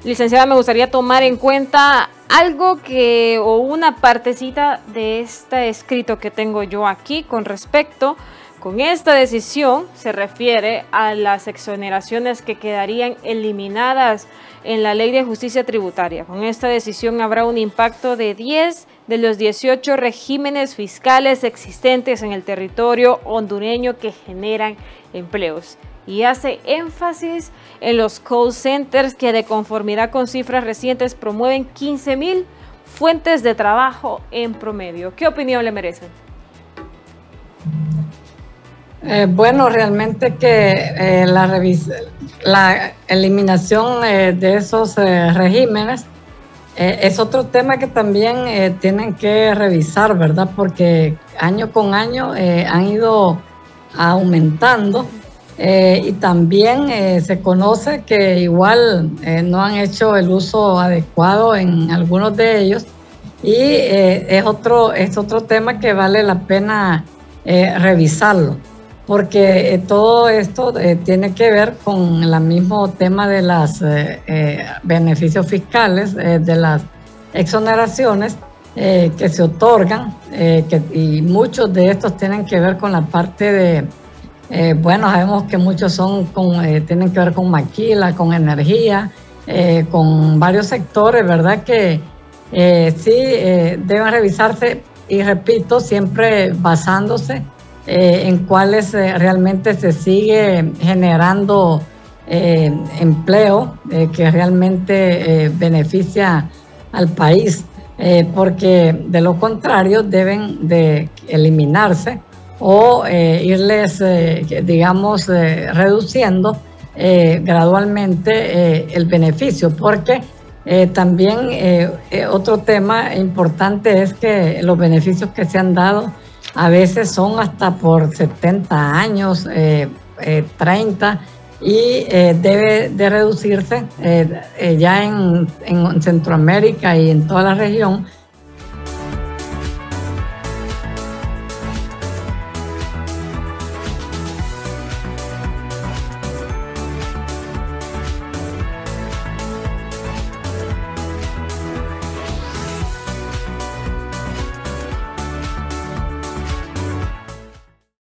licenciada, me gustaría tomar en cuenta algo o una partecita de este escrito que tengo yo aquí con esta decisión se refiere a las exoneraciones que quedarían eliminadas en la Ley de Justicia Tributaria. Con esta decisión habrá un impacto de 10 de los 18 regímenes fiscales existentes en el territorio hondureño que generan empleos. Y hace énfasis en los call centers que, de conformidad con cifras recientes, promueven 15,000 fuentes de trabajo en promedio. ¿Qué opinión le merecen? Bueno, realmente que la eliminación de esos regímenes es otro tema que también tienen que revisar, ¿verdad? Porque año con año han ido aumentando y también se conoce que igual no han hecho el uso adecuado en algunos de ellos y es otro tema que vale la pena revisarlo. Porque todo esto tiene que ver con el mismo tema de los beneficios fiscales, de las exoneraciones que se otorgan, y muchos de estos tienen que ver con la parte de, bueno, sabemos que muchos tienen que ver con maquila, con energía, con varios sectores, ¿verdad? Que sí deben revisarse y repito, siempre basándose en cuáles realmente se sigue generando empleo que realmente beneficia al país, porque de lo contrario deben de eliminarse o irles, digamos, reduciendo gradualmente el beneficio, porque también otro tema importante es que los beneficios que se han dado a veces son hasta por 70 años, 30, y debe de reducirse ya en Centroamérica y en toda la región,